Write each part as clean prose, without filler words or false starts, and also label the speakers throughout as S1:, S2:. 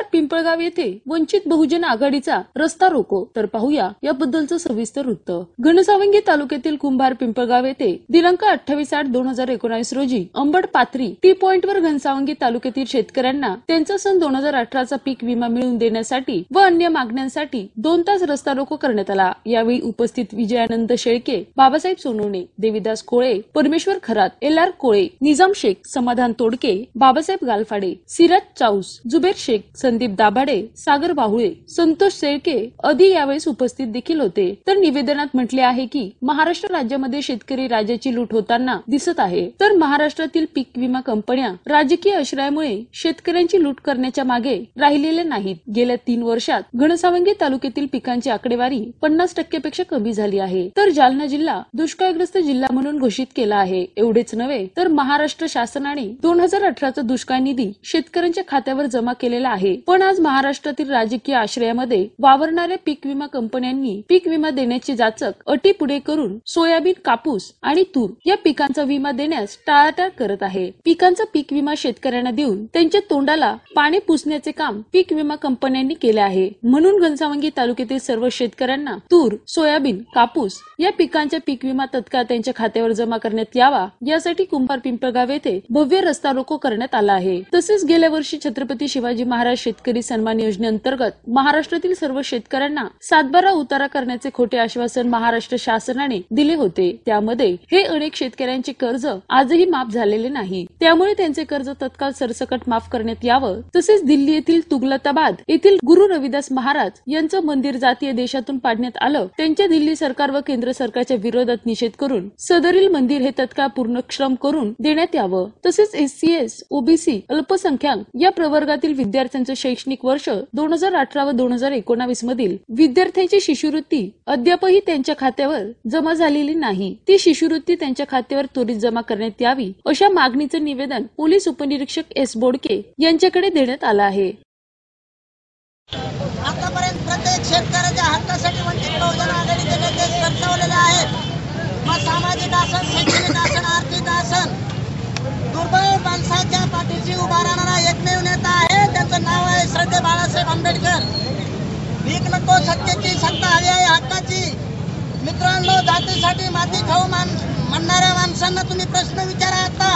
S1: पिंपळगाव येथे वंचित बहुजन आघाडीचा रस्ता रोको, तर पाहूया याबद्दलचं सविस्तर वृत्त। घनसावंगी तालुक्यातील कुंभार पिंपळगाव येथे दिनांक 28/8/2019 रोजी अंबड पाथरी टी पॉइंट वर घनसावंगी तालुक्यातील शेतकऱ्यांना त्यांचा सन 2018चा पीक विमा मिळवून देण्यासाठी व अन्य मागण्यांसाठी 2 तास रस्ता रोको करण्यात आला। यावेळी उपस्थित विजयानंद शेळके, बाबासाहेब सोनवणे, देविदास कोळे, परमेश्वर खरात, LR कोळे, निजाम शेख, समाधान तोडके, बाबासाहेब गालफाडे, सिराज चाऊस, जुबेर शेख, संदीप दाभाडे, सागर बाहुळे, संतोष शेळके आदी यावेळेस उपस्थित देखील होते। तर निवेदनात म्हटले आहे की महाराष्ट्र राज्यामध्ये शेतकरी राजाची लूट होताना दिसत आहे, तर महाराष्ट्रातील पीक विमा कंपन्या राजकीय आश्रयामुळे शेतकऱ्यांची लूट करण्याच्या मागे राहिलेल्या नाहीत। गेल्या 3 वर्षात घनसावंगी तालुक्यातील पिकांची आकडेवारी 50% पेक्षा कमी झाली आहे, तर जालना जिल्हा दुष्काळग्रस्त जिल्हा म्हणून घोषित केला आहे। एवढेच नव्हे तर महाराष्ट्र शासनाने 2018चा दुष्काळ निधी शेतकऱ्यांच्या खात्यावर जमा केलेला आहे, पण आज महाराष्ट्रातील राजकीय आश्रयामध्ये वावरणाऱ्या पीक विमा कंपन्यांनी पीक विमा देण्याची जाचक अटी पुढे करून सोयाबीन, कापूस आणि तूर या पिकांचा विमा देण्यास टाळाटाळ करत आहे। पिकांचा पीक विमा शेतकऱ्यांना देऊन त्यांच्या तोंडाला पाणी पुसण्याचे काम पीक विमा कंपन्यांनी केले आहे। म्हणून घनसावंगी तालुक्यातील सर्व शेतकऱ्यांना तूर, सोयाबीन, कापूस या पिकांचा पीक विमा तत्काळ त्यांच्या खात्यावर जमा करण्यात यावा, यासाठी कुंभार पिंपळगाव येथे भव्य रस्ता रोको करण्यात आला आहे। तसेच गेल्या वर्षी छत्रपती शिवाजी महाराज शेतकरी सन्मान योजनेअंतर्गत महाराष्ट्रातील सर्व शेतकऱ्यांना 7/12 उतारा करण्याचे खोटे आश्वासन महाराष्ट्र शासनाने दिले होते। त्यामध्ये हे अनेक शेतकऱ्यांचे कर्ज आजही माफ झालेले नाही, त्यामुळे त्यांचे कर्ज तत्काळ सरसकट माफ करण्यात यावं। तसेच दिल्ली येथील तुगलताबाद येथील गुरु रविदास महाराज यांचं मंदिर जातीय देशातून पाडण्यात आलं, त्यांच्या दिल्ली सरकार व केंद्र सरकारच्या विरोधात निषेध करून सदरील मंदिर हे तत्काळ पूर्णक्षम करून देण्यात यावं। तसेच SC, OBC, अल्पसंख्याक या प्रवर्गातील विद्यार्थ्यांचे शैक्षणिक वर्ष 2018 व 2019 मधील विद्यार्थ्यांची शिष्यवृत्ती अद्यापही त्यांच्या खात्यावर जमा झालेली नाही, ती शिष्यवृत्ती त्यांच्या खात्यावर त्वरित जमा करण्यात यावी, अशा मागणीचे निवेदन पोलीस उपनिरीक्षक S बोडके यांच्याकडे देण्यात आलं आहे।
S2: आतापर्यंत प्रत्येक शेतकऱ्याच्या हक्कासाठी वंचित बहुजन आघाडीचे नेते सरसावलेले आहेत। मग सामाजिक आसन, शैक्षणिक आसन, आर्थिक आसन, दुर्बळ माणसाच्या पाठीशी उभा राहणारा एकमेव नेता आहे। त्यांचं नाव आहे श्रद्धे बाळासाहेब आंबेडकर। भीक नको, सत्तेची सत्ता हवी आहे, हक्काची। मित्रांनो, जातीसाठी माती खाऊ म्हणणाऱ्या माणसांना तुम्ही प्रश्न विचारा। आता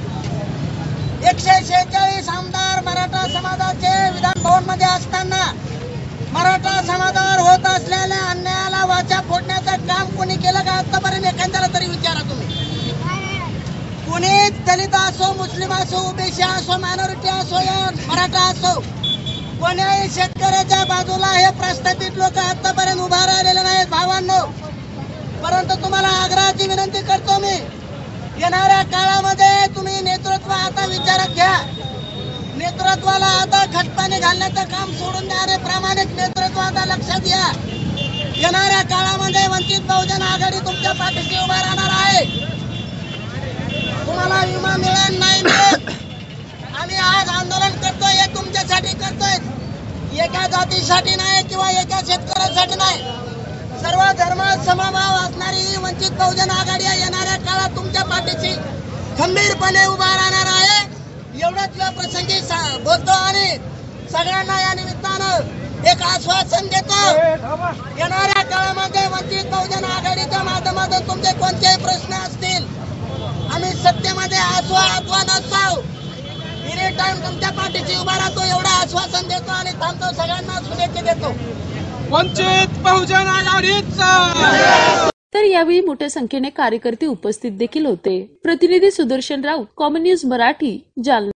S2: 146 आमदार मराठा समाजाचे विधान भवन मध्ये असताना मराठा समाजावर होत असलेल्या अन्यायाला वाचा फोडण्याचं काम कोणी केलं का? आतापर्यंत एखाद्याला तरी विचारा तुम्ही। कुणी दलित असो, मुस्लिम असो, ओबीसी असो, मायनॉरिटी असो या मराठा असो, कोण्याही शेतकऱ्याच्या बाजूला हे प्रस्थापित लोक आतापर्यंत उभा राहिलेले नाहीत भावांनो। परंतु तुम्हाला आग्रहाची विनंती करतो मी, येणाऱ्या काळामध्ये तुम्ही नेतृत्व आता विचारात घ्या। नेतृत्वाला आता खतपाणी घालण्याचं काम सोडून द्या रे, प्रामाणिक नेतृत्व आता लक्षात घ्या। येणाऱ्या काळामध्ये वंचित बहुजन आघाडी तुमच्या पाठीशी उभा राहणार आहे। तुम्हाला विमा मिळेल नाही मिळेल, आम्ही आज आंदोलन करतोय, हे तुमच्यासाठी करतोय, एका जातीसाठी नाही किंवा एका शेतकऱ्यासाठी नाही। सर्व धर्म समभाव असणारी ही वंचित बहुजन आघाडी येणाऱ्या काळात तुमच्या पाठीशी खंबीरपणे उभा राहणार आहे। एवढंच या प्रसंगी बोलतो आणि सगळ्यांना या निमित्तानं एक आश्वासन देतो, येणाऱ्या काळामध्ये वंचित बहुजन आघाडीच्या माध्यमातून तुमचे कोणतेही प्रश्न असतील, आम्ही सत्तेमध्ये असो अथवा नसो, एनी टाइम तुमच्या पाठीशी उभा राहतो, एवढं आश्वासन देतो आणि थांबतो। सगळ्यांना शुभेच्छा देतो।
S3: वंचित बहुजन आघाडीचा।
S1: तर यावेळी मोठ्या संख्येने कार्यकर्ते उपस्थित देखील होते। प्रतिनिधी सुदर्शन राऊत, कॉमन न्यूज मराठी, जालना।